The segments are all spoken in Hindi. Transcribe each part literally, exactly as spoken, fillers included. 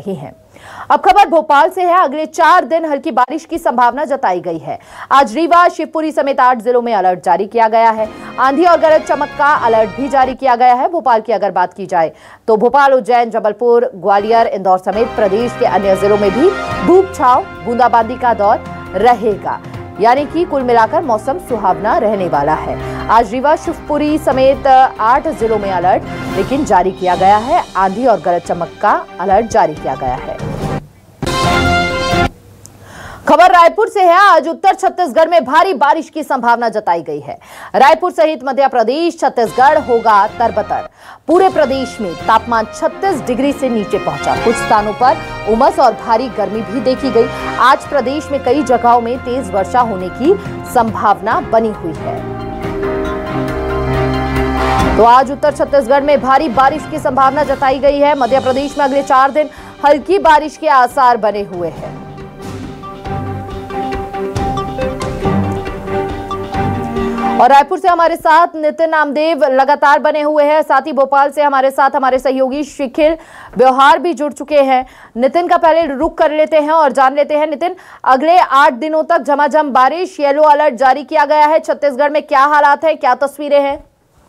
रही हैं। अब खबर भोपाल से है। अगले चार दिन हल्की बारिश की संभावना जताई गई है। आज रीवा, शिवपुरी समेत आठ जिलों में अलर्ट जारी किया गया है। आंधी और गरज चमक का अलर्ट भी जारी किया गया है। भोपाल की अगर बात की जाए तो भोपाल, उज्जैन, जबलपुर, ग्वालियर, इंदौर समेत प्रदेश के अन्य जिलों में भी धूप छांव, बूंदाबांदी का दौर रहेगा, यानी कि कुल मिलाकर मौसम सुहावना रहने वाला है। आज रीवा, शिवपुरी समेत आठ जिलों में अलर्ट लेकिन जारी किया गया है। आंधी और गरज चमक का अलर्ट जारी किया गया है। खबर रायपुर से है। आज उत्तर छत्तीसगढ़ में भारी बारिश की संभावना जताई गई है। रायपुर सहित मध्य प्रदेश, छत्तीसगढ़ होगा तरबतर। पूरे प्रदेश में तापमान छत्तीस डिग्री से नीचे पहुंचा। कुछ स्थानों पर उमस और भारी गर्मी भी देखी गई। आज प्रदेश में कई जगहों में तेज वर्षा होने की संभावना बनी हुई है। तो आज उत्तर छत्तीसगढ़ में भारी बारिश की संभावना जताई गई है। मध्य प्रदेश में अगले चार दिन हल्की बारिश के आसार बने हुए हैं। और रायपुर से हमारे साथ नितिन नामदेव लगातार बने हुए हैं। साथ ही भोपाल से हमारे साथ हमारे सहयोगी शिखिल व्यवहार भी जुड़ चुके हैं। नितिन का पहले रुक कर लेते हैं और जान लेते हैं। नितिन, अगले आठ दिनों तक झमाझम बारिश, येलो अलर्ट जारी किया गया है। छत्तीसगढ़ में क्या हालात है, क्या तस्वीरें हैं?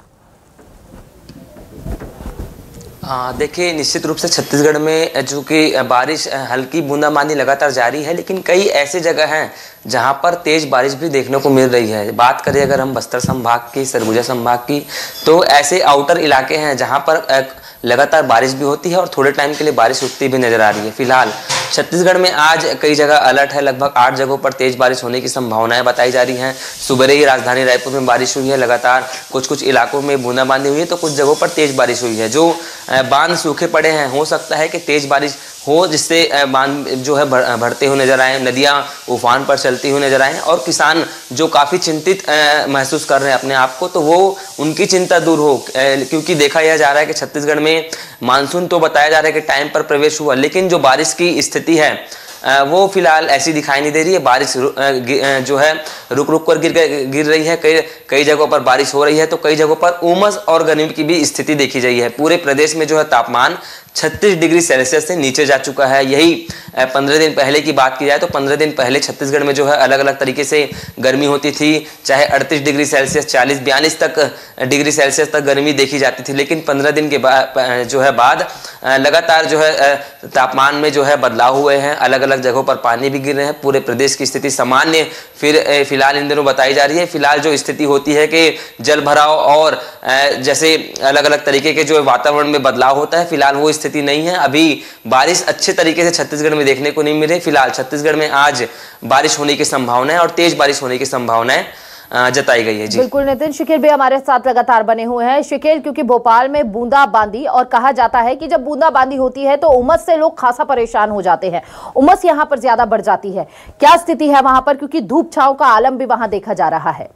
हाँ, देखिए, निश्चित रूप से छत्तीसगढ़ में जो कि बारिश, हल्की बूंदाबांदी लगातार जारी है, लेकिन कई ऐसे जगह हैं जहां पर तेज बारिश भी देखने को मिल रही है। बात करें अगर हम बस्तर संभाग की, सरगुजा संभाग की, तो ऐसे आउटर इलाके हैं जहां पर लगातार बारिश भी होती है और थोड़े टाइम के लिए बारिश रुकती भी नजर आ रही है। फिलहाल छत्तीसगढ़ में आज कई जगह अलर्ट है। लगभग आठ जगहों पर तेज बारिश होने की संभावनाएं बताई जा रही हैं। सुबह ही राजधानी रायपुर में बारिश हुई है। लगातार कुछ कुछ इलाकों में बूंदाबांदी हुई है, तो कुछ जगहों पर तेज बारिश हुई है। जो बांध सूखे पड़े हैं, हो सकता है कि तेज बारिश हो जिससे बांध जो है बढ़ते हुए नजर आए, नदियां उफान पर चलती हुई नजर आए और किसान जो काफ़ी चिंतित महसूस कर रहे हैं अपने आप को, तो वो उनकी चिंता दूर हो। क्योंकि देखा यह जा रहा है कि छत्तीसगढ़ में मानसून तो बताया जा रहा है कि टाइम पर प्रवेश हुआ, लेकिन जो बारिश की स्थिति है वो फिलहाल ऐसी दिखाई नहीं दे रही है। बारिश जो है रुक रुक कर गिर गिर रही है। कई कई जगहों पर बारिश हो रही है, तो कई जगहों पर उमस और गर्मी की भी स्थिति देखी गई है। पूरे प्रदेश में जो है तापमान छत्तीस डिग्री सेल्सियस से नीचे जा चुका है। यही पंद्रह दिन पहले की बात की जाए तो पंद्रह दिन पहले छत्तीसगढ़ में जो है अलग अलग तरीके से गर्मी होती थी। चाहे अड़तीस डिग्री सेल्सियस, चालीस बयालीस तक डिग्री सेल्सियस तक गर्मी देखी जाती थी, लेकिन पंद्रह दिन के बाद जो है बाद लगातार जो है तापमान में जो है बदलाव हुए हैं। अलग अलग जगहों पर पानी भी गिर रहे हैं। पूरे प्रदेश की स्थिति सामान्य फिर फिलहाल इन दिनों बताई जा रही है। फिलहाल जो स्थिति होती है कि जल भराव और जैसे अलग अलग तरीके के जो वातावरण में बदलाव होता है, फिलहाल वो स्थिति नहीं है। अभी बारिश अच्छे तरीके से छत्तीसगढ़ में देखने को नहीं मिले। फिलहाल छत्तीसगढ़ में आज बारिश होने की संभावना है और तेज बारिश होने की संभावनाएं जताई गई है। जी बिल्कुल नितिन, शिखिल भी हमारे साथ लगातार बने हुए हैं। शिखिल, क्योंकि भोपाल में बूंदाबांदी और कहा जाता है कि जब बूंदाबांदी होती है तो उमस से लोग खासा परेशान हो जाते हैं, उमस यहाँ पर ज्यादा बढ़ जाती है, क्या स्थिति है वहां पर? क्योंकि धूप छांव का आलम भी वहां देखा जा रहा है।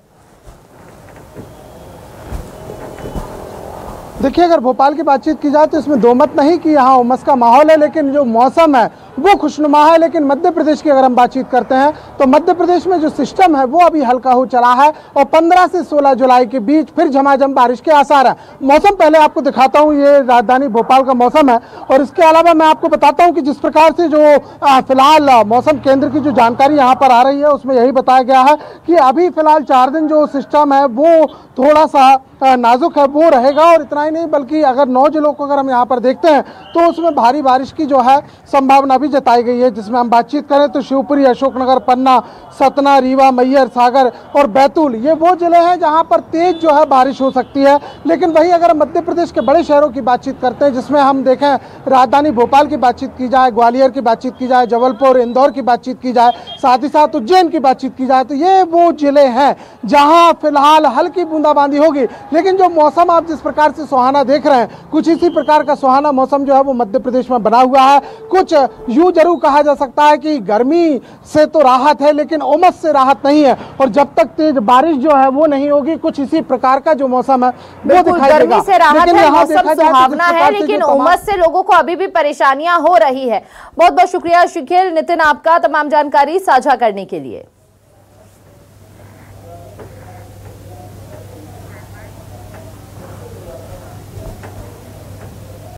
देखिए, अगर भोपाल की बातचीत की जाए तो इसमें दो मत नहीं कि यहाँ उमस का माहौल है, लेकिन जो मौसम है वो खुशनुमा है। लेकिन मध्य प्रदेश की अगर हम बातचीत करते हैं तो मध्य प्रदेश में जो सिस्टम है वो अभी हल्का हो चला है और पंद्रह से सोलह जुलाई के बीच फिर झमाझम बारिश के आसार है। मौसम पहले आपको दिखाता हूँ, ये राजधानी भोपाल का मौसम है। और इसके अलावा मैं आपको बताता हूँ कि जिस प्रकार से जो फिलहाल मौसम केंद्र की जो जानकारी यहाँ पर आ रही है उसमें यही बताया गया है कि अभी फिलहाल चार दिन जो सिस्टम है वो थोड़ा सा नाजुक है, वो रहेगा। और इतना ही नहीं बल्कि अगर नौ जिलों को अगर हम यहाँ पर देखते हैं तो उसमें भारी बारिश की जो है संभावना भी जताई गई है। जिसमें हम बातचीत करें तो शिवपुरी, अशोकनगर, पन्ना, सतना, रीवा, मैहर, सागर और बैतूल, ये वो जिले हैं जहां पर तेज जो है बारिश हो सकती है। लेकिन वहीं अगर मध्य प्रदेश के बड़े शहरों की बातचीत करते हैं, जिसमें हम देखें राजधानी भोपाल की बातचीत की जाए, ग्वालियर की बातचीत की जाए, जबलपुर, इंदौर की बातचीत की जाए, साथ ही साथ उज्जैन की बातचीत की जाए, तो ये वो जिले हैं जहाँ फिलहाल हल्की बूंदाबांदी होगी। लेकिन जो मौसम आप जिस प्रकार से सुहाना देख रहे हैं, कुछ इसी प्रकार का सुहाना मौसम जो है वो मध्य प्रदेश में बना हुआ है। कुछ यूं जरूर कहा जा सकता है कि गर्मी से तो राहत है, लेकिन उमस से राहत नहीं है। और जब तक तेज बारिश जो है वो नहीं होगी, कुछ इसी प्रकार का जो मौसम है वो दिखाई देगा। गर्मी से राहत है, मौसम सुहावना है, लेकिन उमस से लोगों को अभी भी परेशानियां हो रही है। बहुत बहुत शुक्रिया शिखिल, नितिन, आपका तमाम जानकारी साझा करने के लिए।